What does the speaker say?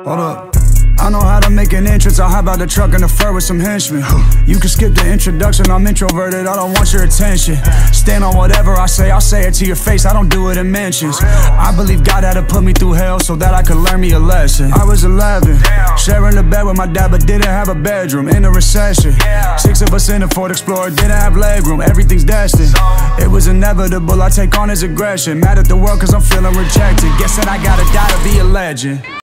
Hold up. I know how to make an entrance. I'll hop out the truck in the fur with some henchmen. You can skip the introduction, I'm introverted, I don't want your attention. Stand on whatever I say, I'll say it to your face, I don't do it in mentions. I believe God had to put me through hell so that I could learn me a lesson. I was 11, sharing a bed with my dad, but didn't have a bedroom. In a recession, 6 of us in a Ford Explorer, didn't have legroom. Everything's destined, it was inevitable, I take on his aggression. Mad at the world cause I'm feeling rejected. Guess that I gotta die to be a legend.